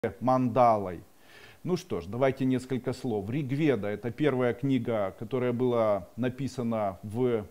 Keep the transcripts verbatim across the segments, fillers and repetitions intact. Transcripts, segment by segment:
мандалой. Ну что ж, давайте несколько слов. Ригведа — это первая книга, которая была написана в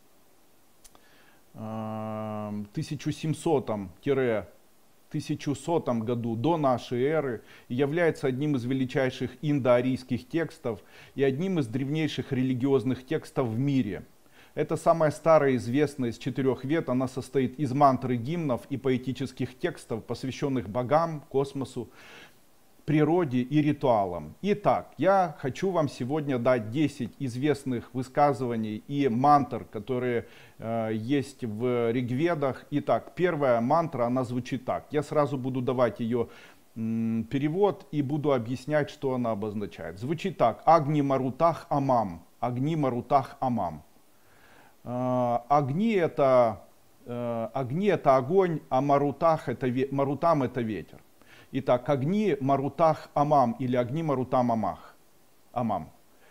э, тысяча семисотом тысяча сотом году до нашей эры и является одним из величайших индоарийских текстов и одним из древнейших религиозных текстов в мире. Это самая старая известная из четырех вед. Она состоит из мантр и гимнов и поэтических текстов, посвященных богам, космосу, природе и ритуалам. Итак, я хочу вам сегодня дать десять известных высказываний и мантр, которые э, есть в Ригведах. Итак, первая мантра, она звучит так. Я сразу буду давать ее м, перевод и буду объяснять, что она обозначает. Звучит так. Агни марутах амам. Агни марутах амам. Э, огни это, э, огни это огонь, а марутах это, марутам это ветер. Итак, огни марутах амам или огни марутам амах. Амам.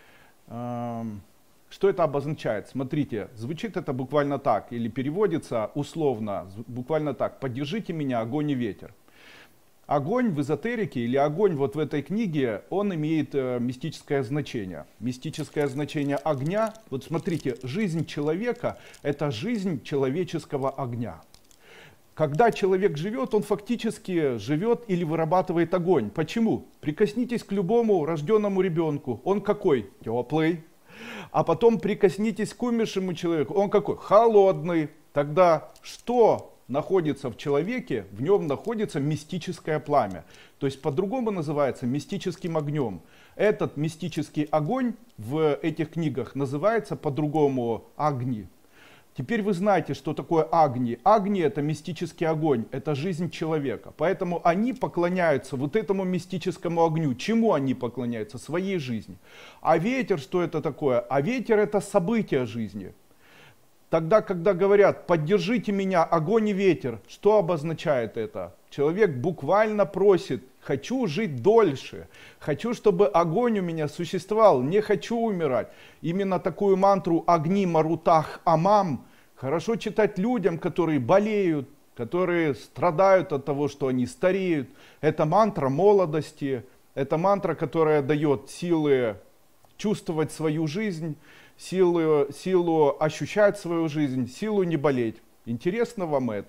Эм, что это обозначает? Смотрите, звучит это буквально так, или переводится условно, буквально так. Поддержите меня, огонь и ветер. Огонь в эзотерике или огонь вот в этой книге, он имеет э, мистическое значение. Мистическое значение огня, вот смотрите, жизнь человека — это жизнь человеческого огня. Когда человек живет, он фактически живет или вырабатывает огонь. Почему? Прикоснитесь к любому рожденному ребенку. Он какой? Теплый. А потом прикоснитесь к умершему человеку. Он какой? Холодный. Тогда что находится в человеке? В нем находится мистическое пламя. То есть по-другому называется мистическим огнем. Этот мистический огонь в этих книгах называется по-другому агни. Теперь вы знаете, что такое агни. Агни — это мистический огонь, это жизнь человека. Поэтому они поклоняются вот этому мистическому огню. Чему они поклоняются? Своей жизни. А ветер, что это такое? А ветер — это событие жизни. Тогда, когда говорят «поддержите меня, огонь и ветер», что обозначает это? Человек буквально просит: хочу жить дольше, хочу, чтобы огонь у меня существовал, не хочу умирать. Именно такую мантру «Агни марутах амам» хорошо читать людям, которые болеют, которые страдают от того, что они стареют. Это мантра молодости, это мантра, которая дает силы чувствовать свою жизнь, силу, силу ощущать свою жизнь, силу не болеть. Интересно вам это?